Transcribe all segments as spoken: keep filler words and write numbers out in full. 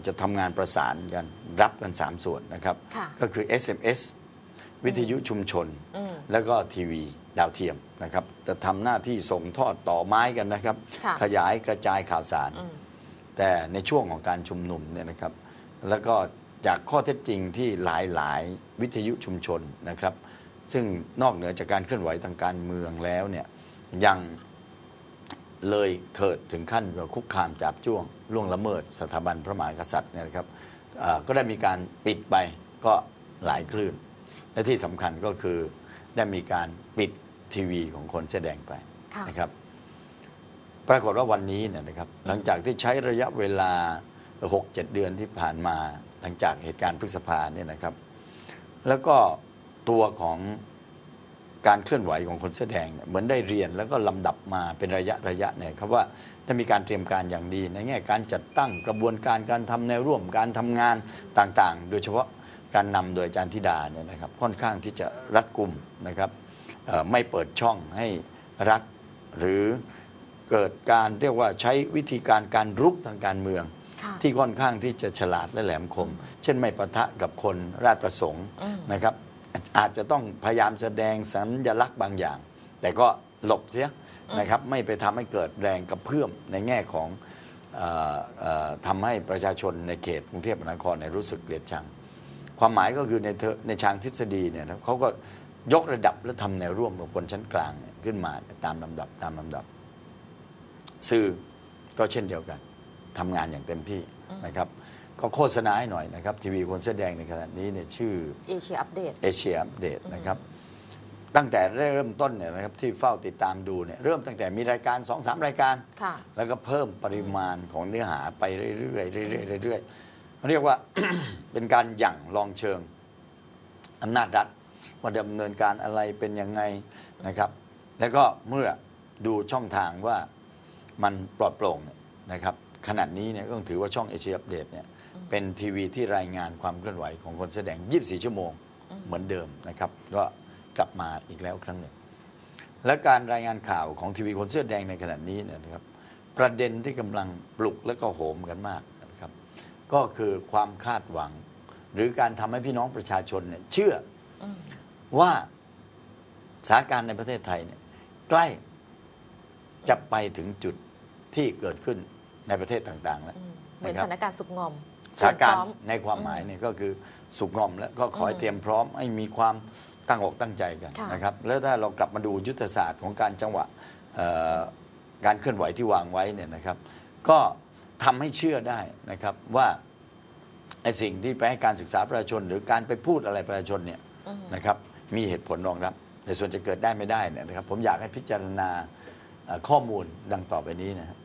จะทำงานประสานกันรับกันสามส่วนนะครับก็คือ เอส เอ็ม เอส วิทยุชุมชนแล้วก็ทีวีดาวเทียมนะครับจะทำหน้าที่ส่งทอดต่อไม้กันนะครับขยายกระจายข่าวสารแต่ในช่วงของการชุมนุมเนี่ยนะครับแล้วก็จากข้อเท็จจริงที่หลายๆวิทยุชุมชนนะครับซึ่งนอกเหนือจากการเคลื่อนไหวทางการเมืองแล้วเนี่ยยังเลยเถิดถึงขั้นคุกคามจาบจ้วงล่วงละเมิดสถาบันพระมหากษัตริย์เนี่ยนะครับก็ได้มีการปิดไปก็หลายคลื่นและที่สำคัญก็คือได้มีการปิดทีวีของคนเสื้อแดงไปนะครับปรากฏว่าวันนี้เนี่ยนะครับหลังจากที่ใช้ระยะเวลา หกเจ็ด เดือนที่ผ่านมาหลังจากเหตุการณ์พฤษภาเนี่ยนะครับแล้วก็ตัวของการเคลื่อนไหวของคนเสื้อแดงเนี่ยเหมือนได้เรียนแล้วก็ลำดับมาเป็นระยะระยะเนี่ยครับว่าได้มีการเตรียมการอย่างดีในแง่การจัดตั้งกระบวนการการทำแนวร่วมการทำงานต่างๆโดยเฉพาะการนำโดยอาจารย์ธิดาเนี่ยนะครับค่อนข้างที่จะรัดกุมนะครับไม่เปิดช่องให้รัฐหรือเกิดการเรียกว่าใช้วิธีการการรุกทางการเมืองที่ค่อนข้างที่จะฉลาดและแหลมคมเช่นไม่ปะทะกับคนราษฎรประสงค์นะครับอาจจะต้องพยายามแสดงสัญลักษณ์บางอย่างแต่ก็หลบเสียนะครับไม่ไปทำให้เกิดแรงกระเพื่อมในแง่ของเอ่อเอ่อทำให้ประชาชนในเขตกรุงเทพมหานครรู้สึกเกลียดชังความหมายก็คือในในทางทฤษฎีเนี่ยเขาก็ยกระดับและทำแนวร่วมกับคนชั้นกลางขึ้นมาตามลำดับตามลำดับสื่อก็เช่นเดียวกันทำงานอย่างเต็มที่นะครับก็โฆษณาให้หน่อยนะครับทีวีคนเสื้อแดงในขณะนี้เนี่ยชื่อเอเชียอัปเดตเอเชียอัปเดตนะครับตั้งแต่เริ่มต้นเนี่ยนะครับที่เฝ้าติดตามดูเนี่ยเริ่มตั้งแต่มีรายการ สองสาม รายการแล้วก็เพิ่มปริมาณของเนื้อหาไปเรื่อยๆเรื่อยๆเรื่อยๆเรียกว่า เป็นการหยั่งลองเชิงอำนาจรัฐว่าดำเนินการอะไรเป็นยังไงนะครับแล้วก็เมื่อดูช่องทางว่ามันปลอดโปร่งนะครับขณะนี้เนี่ยก็ต้องถือว่าช่องเอเชียอัปเดตเนี่ยเป็นทีวีที่รายงานความเคลื่อนไหวของคนแสดงยี่สิบสี่ชั่วโมงเหมือนเดิมนะครับก็กลับมาอีกแล้วครั้งหนึ่งและการรายงานข่าวของทีวีคนเสื้อแดงในขณะนี้เนี่ยนะครับประเด็นที่กำลังปลุกและก็โหมกันมากนะครับก็คือความคาดหวังหรือการทำให้พี่น้องประชาชนเนี่ยเชื่อว่าสถานการณ์ในประเทศไทยเนี่ยใกล้จะไปถึงจุดที่เกิดขึ้นในประเทศต่างๆแล้วเหมือนสถานการณ์สุกงอมสถานการณ์ในความหมายเนี่ยก็คือสุกงอมแล้วก็ขอให้เตรียมพร้อมให้มีความตั้งอกตั้งใจกันนะครับแล้วถ้าเรากลับมาดูยุทธศาสตร์ของการจังหวะการเคลื่อนไหวที่วางไว้เนี่ยนะครับก็ทำให้เชื่อได้นะครับว่าไอ้สิ่งที่ไปให้การศึกษาประชาชนหรือการไปพูดอะไรประชาชนเนี่ยนะครับมีเหตุผลรองรับแต่ส่วนจะเกิดได้ไม่ได้เนี่ยนะครับผมอยากให้พิจารณาข้อมูลดังต่อไปนี้นะครับ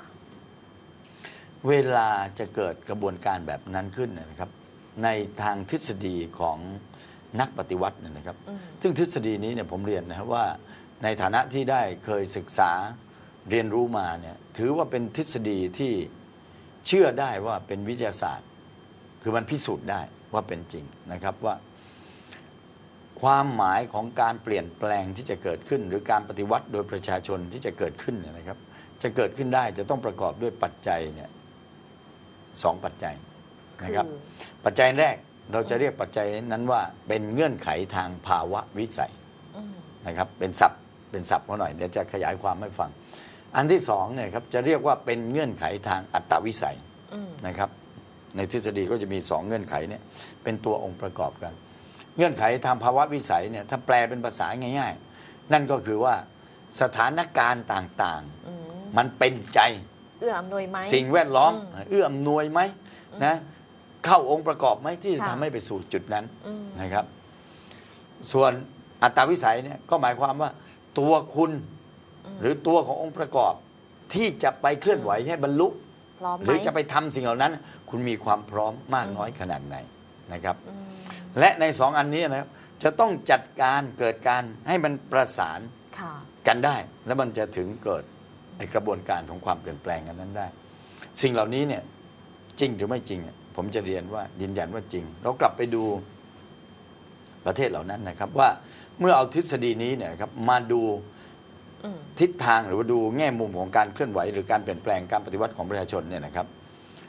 เวลาจะเกิดกระบวนการแบบนั้นขึ้นนะครับในทางทฤษฎีของนักปฏิวัตินะครับซึ่งทฤษฎีนี้เนี่ยผมเรียนนะครับว่าในฐานะที่ได้เคยศึกษาเรียนรู้มาเนี่ยถือว่าเป็นทฤษฎีที่เชื่อได้ว่าเป็นวิทยาศาสตร์คือมันพิสูจน์ได้ว่าเป็นจริงนะครับว่าความหมายของการเปลี่ยนแปลงที่จะเกิดขึ้นหรือการปฏิวัติโดยประชาชนที่จะเกิดขึ้นเนี่ยนะครับจะเกิดขึ้นได้จะต้องประกอบด้วยปัจจัยเนี่ยสองปัจจัยนะครับปัจจัยแรกเราจะเรียกปัจจัยนั้นว่าเป็นเงื่อนไขทางภาวะวิสัยนะครับเป็นศัพท์เป็นศัพท์เขาหน่อยเดี๋ยวจะขยายความให้ฟังอันที่สองเนี่ยครับจะเรียกว่าเป็นเงื่อนไขทางอัตวิสัยนะครับในทฤษฎีก็จะมีสองเงื่อนไขเนี่ยเป็นตัวองค์ประกอบกันเงื่อนไขทางภาวะวิสัยเนี่ยถ้าแปลเป็นภาษาง่ายๆนั่นก็คือว่าสถานการณ์ต่างๆมันเป็นใจเอื้ออำนวยไหมสิ่งแวดล้อมเอื้ออำนวยไหมนะเข้าองค์ประกอบไหมที่จะทำให้ไปสู่จุดนั้นนะครับส่วนอัตตวิสัยเนี่ยก็หมายความว่าตัวคุณหรือตัวขององค์ประกอบที่จะไปเคลื่อนไหวให้บรรลุหรือจะไปทำสิ่งเหล่านั้นคุณมีความพร้อมมากน้อยขนาดไหนนะครับและในสองอันนี้นะครับจะต้องจัดการเกิดการให้มันประสานกันได้แล้วมันจะถึงเกิดในกระบวนการของความเปลี่ยนแปลงกันนั้นได้สิ่งเหล่านี้เนี่ยจริงหรือไม่จริงผมจะเรียนว่ายืนยันว่าจริงเรากลับไปดูประเทศเหล่านั้นนะครับว่าเมื่อเอาทฤษฎีนี้เนี่ยครับมาดูทิศทางหรือว่าดูแง่มุมของการเคลื่อนไหวหรือการเปลี่ยนแปลงการปฏิวัติของประชาชนเนี่ยนะครับ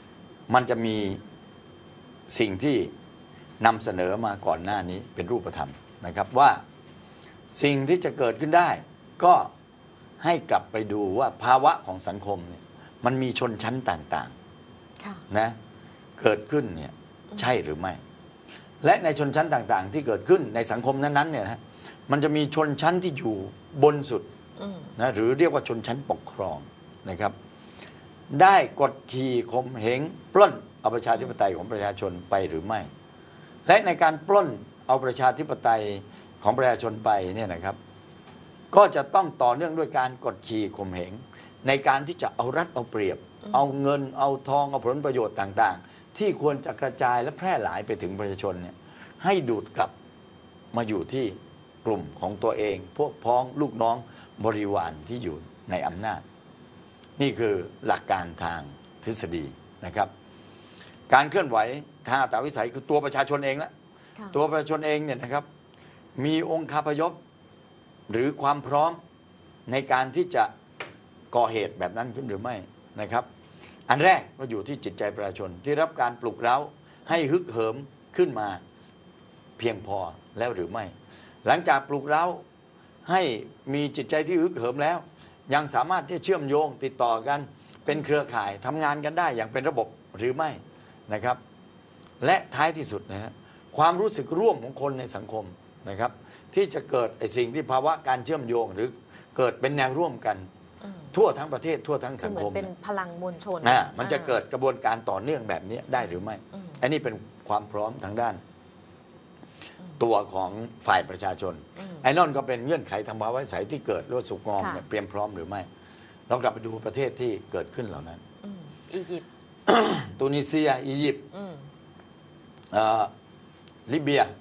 มันจะมีสิ่งที่นำเสนอมาก่อนหน้านี้เป็นรูปธรรมนะครับว่าสิ่งที่จะเกิดขึ้นได้ก็ให้กลับไปดูว่าภาวะของสังคมเนี่ยมันมีชนชั้นต่างๆนะเกิดขึ้นเนี่ยใช่หรือไม่ และในชนชั้นต่างๆที่เกิดขึ้นในสังคมนั้นๆเนี่ยนะมันจะมีชนชั้นที่อยู่บนสุดนะหรือเรียกว่าชนชั้นปกครองนะครับได้กดขี่ข่มเหงปล้นเอาประชาธิปไตยของประชาชนไปหรือไม่และในการปล้นเอาประชาธิปไตยของประชาชนไปเนี่ยนะครับก็จะต้องต่อเนื่องด้วยการกดขี่ข่มเหงในการที่จะเอารัดเอาเปรียบเอาเงินเอาทองเอาผลประโยชน์ต่างๆที่ควรจะกระจายและแพร่หลายไปถึงประชาชนเนี่ยให้ดูดกลับมาอยู่ที่กลุ่มของตัวเองพวกพ้องลูกน้องบริวารที่อยู่ในอำนาจนี่คือหลักการทางทฤษฎีนะครับการเคลื่อนไหวทางอัตวิสัยคือตัวประชาชนเองละตัวประชาชนเองเนี่ยนะครับมีองค์คาพยพหรือความพร้อมในการที่จะก่อเหตุแบบนั้นขึ้นหรือไม่นะครับอันแรกก็อยู่ที่จิตใจประชาชนที่รับการปลุกเร้าให้ฮึกเหิมขึ้นมาเพียงพอแล้วหรือไม่หลังจากปลุกเร้าให้มีจิตใจที่ฮึกเหิมแล้วยังสามารถที่จะเชื่อมโยงติดต่อกันเป็นเครือข่ายทำงานกันได้อย่างเป็นระบบหรือไม่นะครับและท้ายที่สุดนะฮะความรู้สึกร่วมของคนในสังคมนะครับที่จะเกิดไอ้สิ่งที่ภาวะการเชื่อมโยงหรือเกิดเป็นแนวร่วมกันทั่วทั้งประเทศทั่วทั้งสังคมเป็นพลังมวลชนอ่ามันจะเกิดกระบวนการต่อเนื่องแบบนี้ได้หรือไม่อันนี้เป็นความพร้อมทางด้านตัวของฝ่ายประชาชนไอ้นั่นก็เป็นเงื่อนไขธรรมวิสัยที่เกิดหรือสุกงอมเนี่ยเตรียมพร้อมหรือไม่เรากลับไปดูประเทศที่เกิดขึ้นเหล่านั้นอียิปต์ตุนิเซียอียิปต์ลิเบีย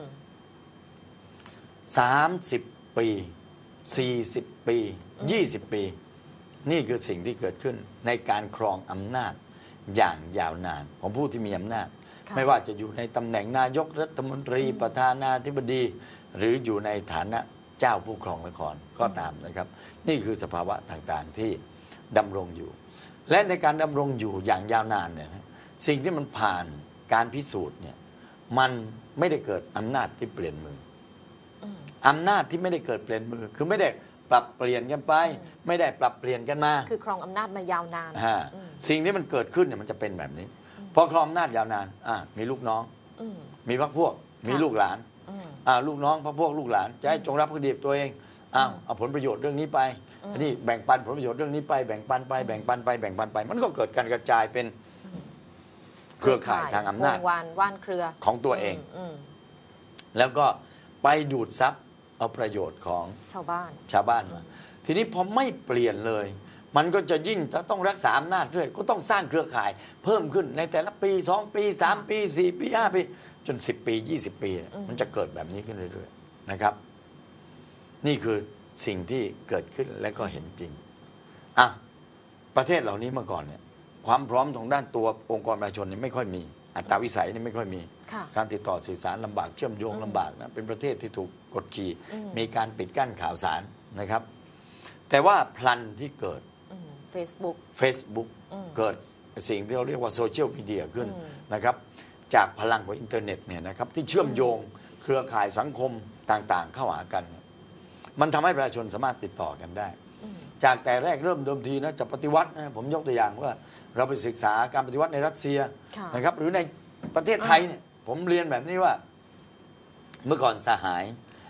สามสิบปีสี่สิบปียี่สิบปีนี่คือสิ่งที่เกิดขึ้นในการครองอำนาจอย่างยาวนานของผู้ที่มีอำนาจไม่ว่าจะอยู่ในตำแหน่งนายกรัฐมนตรีประธานาธิบดีหรืออยู่ในฐานะเจ้าผู้ครองนครก็ตามนะครับนี่คือสภาวะต่างๆที่ดำรงอยู่และในการดำรงอยู่อย่างยาวนานเนี่ยสิ่งที่มันผ่านการพิสูจน์เนี่ยมันไม่ได้เกิดอำนาจที่เปลี่ยนมืออำนาจที่ไม่ได้เกิดเปลี่ยนมือคือไม่ได้ปรับเปลี่ยนกันไปไม่ได้ปรับเปลี่ยนกันมาคือครองอำนาจมายาวนานสิ่งที่มันเกิดขึ้นเนี่ยมันจะเป็นแบบนี้พอครองอำนาจยาวนานอ่ามีลูกน้องมีพรรคพวกมีลูกหลานอ่าลูกน้องพรรคพวกลูกหลานจะให้จงรับคดีตัวเองอ้าวเอาผลประโยชน์เรื่องนี้ไปอันนี้แบ่งปันผลประโยชน์เรื่องนี้ไปแบ่งปันไปแบ่งปันไปแบ่งปันไปมันก็เกิดการกระจายเป็นเครือข่ายทางอำนาจวานว่านเครือของตัวเองแล้วก็ไปดูดซับเอาประโยชน์ของชาวบ้านชาวบ้านมาทีนี้พอไม่เปลี่ยนเลยมันก็จะยิ่งต้องรักษาอำนาจด้วยก็ต้องสร้างเครือข่ายเพิ่มขึ้นในแต่ละปีสองปีสามปีสี่ปีห้าปีจนสิบปียี่สิบปีมันจะเกิดแบบนี้ขึ้นเรื่อยๆนะครับนี่คือสิ่งที่เกิดขึ้นและก็เห็นจริงอ่ะประเทศเหล่านี้เมื่อก่อนเนี่ยความพร้อมของด้านตัวองค์กรประชาชนนี่ไม่ค่อยมีอัตราวิสัยนี่ไม่ค่อยมีการติดต่อสื่อสารลำบากเชื่อมโยงลำบากนะเป็นประเทศที่ถูกกดขี่มีการปิดกั้นข่าวสารนะครับแต่ว่าพลันที่เกิด Facebook Facebook เกิดสิ่งที่เราเรียกว่าโซเชียลมีเดียขึ้นนะครับจากพลังของอินเทอร์เน็ตเนี่ยนะครับที่เชื่อมโยงเครือข่ายสังคมต่างๆเข้าหากันมันทำให้ประชาชนสามารถติดต่อกันได้จากแต่แรกเริ่มเดิมทีนะจะปฏิวัตินะผมยกตัวอย่างว่าเราไปศึกษาการปฏิวัติในรัสเซียนะครับหรือในประเทศไทยเนี่ยผมเรียนแบบนี้ว่าเมื่อก่อนสหาย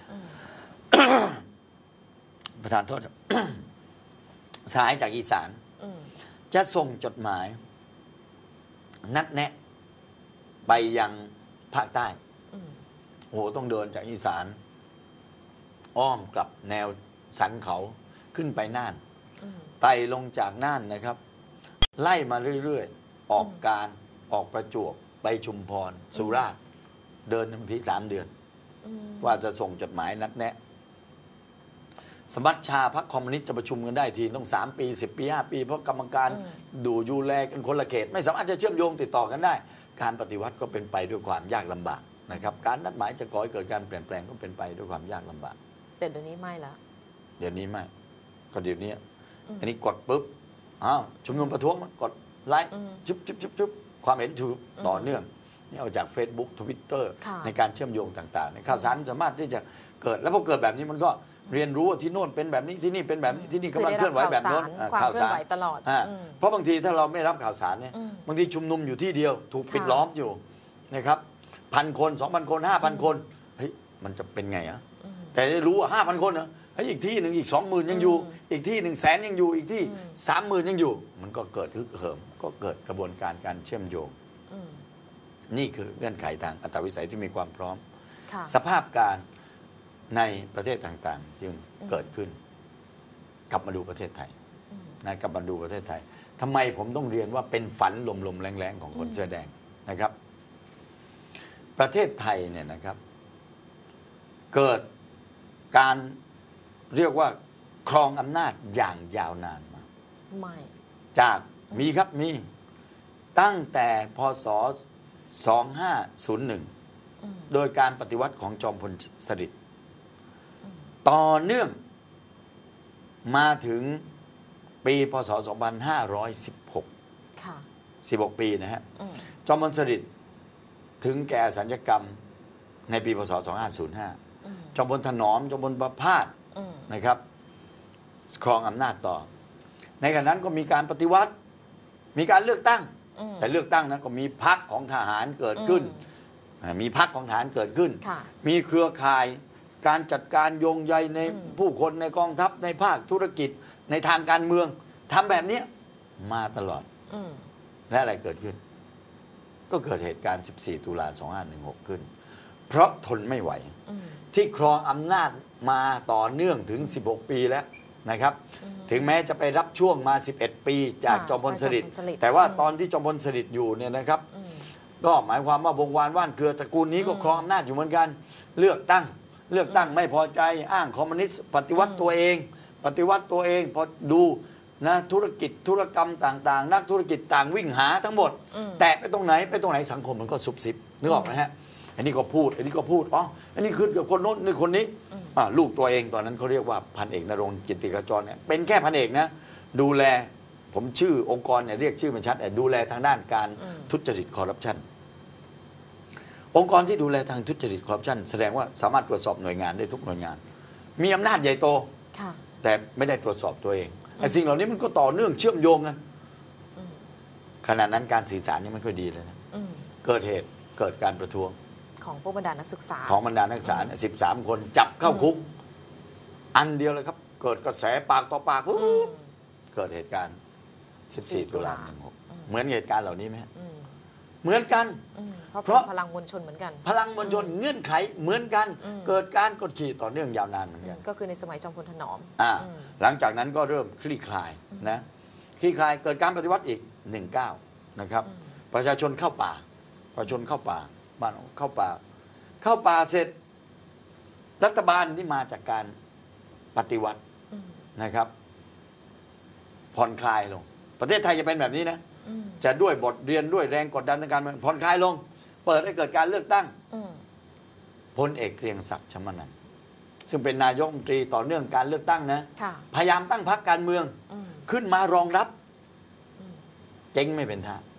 ประธานโทษสหายจากอีสานจะส่งจดหมายนัดแนะไปยังภาคใต้โอ้โหต้องเดินจากอีสานอ้อมกลับแนวสันเขาขึ้นไปน่านไต่ลงจากน่านนะครับไล่มาเรื่อยๆออกการออกประจวบไปชุมพรสุราษฎร์เดินบางทีสามเดือนว่าจะส่งจดหมายนัดแนะสมัชชาพรรคคอมมิวนิสต์จะประชุมกันได้ทีต้องสามปีสิบปีห้าปีเพราะกรรมการดูยูแลกันคนละเขตไม่สามารถจะเชื่อมโยงติดต่อกันได้การปฏิวัติก็เป็นไปด้วยความยากลำบากนะครับการนัดหมายจะก่อให้เกิดการเปลี่ยนแปลงก็เป็นไปด้วยความยากลำบากแต่เดี๋ยวนี้ไม่ละเดี๋ยวนี้ไม่ก็เดี๋ยวนี้อันนี้กดปุ๊บอ้าวชุมนุมประท้วงกดไลค์จุ๊บจุ๊บจุ๊บจุ๊บคความเห็นถูกต่อเนื่องนี่เอาจาก Facebook Twitter ค่ะในการเชื่อมโยงต่างๆข่าวสารสามารถที่จะเกิดแล้วพอเกิดแบบนี้มันก็เรียนรู้ว่าที่โน่นเป็นแบบนี้ที่นี่เป็นแบบนี้ที่นี่กำลังเคลื่อนไหวแบบโน้นความเคลื่อนไหวตลอดอ่าอืมเพราะบางทีถ้าเราไม่รับข่าวสารเนี่ยอืมบางทีชุมนุมอยู่ที่เดียว ถูกปิดค่ะล้อมอยู่นะครับพันคนสองพันคนห้าพันคนเฮ้ยมันจะเป็นไงอะแต่ได้รู้ว่าห้าพันคนนะเฮ้ยอีกที่หนึ่งอีกสองหมื่นยังอยู่ อีกที่หนึ่งแสนยังอยู่อีกที่สามหมื่นยังอยู่ มันก็เกิดฮึกเหิมก็เกิดกระบวนการการเชื่อมโยงอืมนี่คือเงื่อนไขทางอัตวิสัยที่มีความพร้อมค่ะสภาพการในประเทศต่างๆ จึงเกิดขึ้น กลับมาดูประเทศไทยนะกลับมาดูประเทศไทยทำไมผมต้องเรียนว่าเป็นฝันลมๆแรงๆของคนเสื้อแดงนะครับ ประเทศไทยเนี่ยนะครับ เกิดการเรียกว่าครองอำนาจอย่างยาวนานมาไม่จากมีครับมีตั้งแต่พศสองห้าศูนย์หนึ่งโดยการปฏิวัติของจอมพลสฤษดิ์ต่อเนื่องมาถึงปีพศสองพันห้าร้อยสิบหกค่ะสิบหกปีนะฮะอืมจอมพลสฤษดิ์ถึงแก่สัญญกรรมในปีพศสองห้าศูนย์ห้าอืมจอมพลถนอมจอมพลประพาสอืมนะครับครองอำนาจต่อ ในขณะนั้นก็มีการปฏิวัติมีการเลือกตั้งอืมแต่เลือกตั้งนั้นก็มีพรรคของทหารเกิดขึ้นอืมมีพรรคของทหารเกิดขึ้นค่ะมีเครือข่ายการจัดการโยงใยในผู้คนในกองทัพในภาคธุรกิจในทางการเมืองทำแบบนี้มาตลอดอืมและอะไรเกิดขึ้น ก็เกิดเหตุการณ์ สิบสี่ ตุลา สองห้าหนึ่งหก ขึ้น เพราะทนไม่ไหวอืมที่ครองอำนาจมาต่อเนื่องถึง สิบหก ปีแล้วนะครับ ถึงแม้จะไปรับช่วงมา สิบเอ็ด ปีจากค่ะจอมพลสฤษดิ์จอมพลสฤษดิ์แต่ว่าอืมตอนที่จอมพลสฤษดิ์อยู่เนี่ยนะครับอืมก็หมายความว่าวงวานว่านเครือตระกูลนี้ก็อืมครองอำนาจอยู่เหมือนกัน เลือกตั้ง เลือกตั้งไม่พอใจอ้างคอมมิวนิสต์ปฏิวัติตัวเอง ปฏิวัติตัวเองพอดูนะธุรกิจธุรกรรมต่าง ๆ นักธุรกิจต่างวิ่งหาทั้งหมดอืมแตะไปตรงไหนไปตรงไหนสังคมมันก็ซุบซิบนึกออกไหมฮะอันนี้ก็พูดอันนี้ก็พูดอ๋ออันนี้คือกับคนโน้นนี่คนนี้อ่าลูกตัวเองตอนนั้นเขาเรียกว่าพันเอกนรงค์กิตติขจรเนี่ยเป็นแค่พันเอกนะดูแลผมชื่อองค์กรเนี่ยเรียกชื่อมันชัดแต่ดูแลทางด้านการทุจริตคอร์รัปชันองค์กรที่ดูแลทางทุจริตคอร์รัปชันแสดงว่าสามารถตรวจสอบหน่วยงานได้ทุกหน่วยงาน มีอำนาจใหญ่โตค่ะแต่ไม่ได้ตรวจสอบตัวเองไอ้สิ่งเหล่านี้มันก็ต่อเนื่องเชื่อมโยงกันขณะนั้นการสื่อสารนี่ไม่ค่อยดีเลยนะอืมเกิดเหตุเกิดการประท้วงของพวกบรรดานักศึกษาของบรรดานักศึกษาสิบสามคนจับเข้าคุก อันเดียวเลยครับ เกิดกระแสปากต่อปากปุ๊บอืมเกิดเหตุการณ์ สิบสี่ ตุลาตุลาหนึ่งหก เหมือนเหตุการณ์เหล่านี้ไหมฮะอืมเหมือนกันอืมเพราะเพราะพลังมวลชนเหมือนกันพลังมวลชนเงื่อนไขเหมือนกันอืมเกิดการกดขี่ต่อเนื่องยาวนานเหมือนกันก็คือในสมัยจอมพลถนอมอ่าอืมหลังจากนั้นก็เริ่มคลี่คลายนะคลี่คลายเกิดการปฏิวัติอีกหนึ่งเก้านะครับ ประชาชนเข้าป่า ประชาชนเข้าป่าบ้านเข้าป่า เข้าป่าเสร็จ รัฐบาลที่มาจากการปฏิวัติอืมนะครับ ผ่อนคลายลง ประเทศไทยจะเป็นแบบนี้นะอืมจะด้วยบทเรียนด้วยแรงกดดันทางการเมืองผ่อนคลายลง เปิดให้เกิดการเลือกตั้งอืมพลเอกเกรียงศักดิ์ชมนันท์ซึ่งเป็นนายกรัฐมนตรีต่อเนื่องการเลือกตั้งนะค่ะพยายามตั้งพรรคการเมืองอืมขึ้นมารองรับอืมเจ๊งไม่เป็นท่า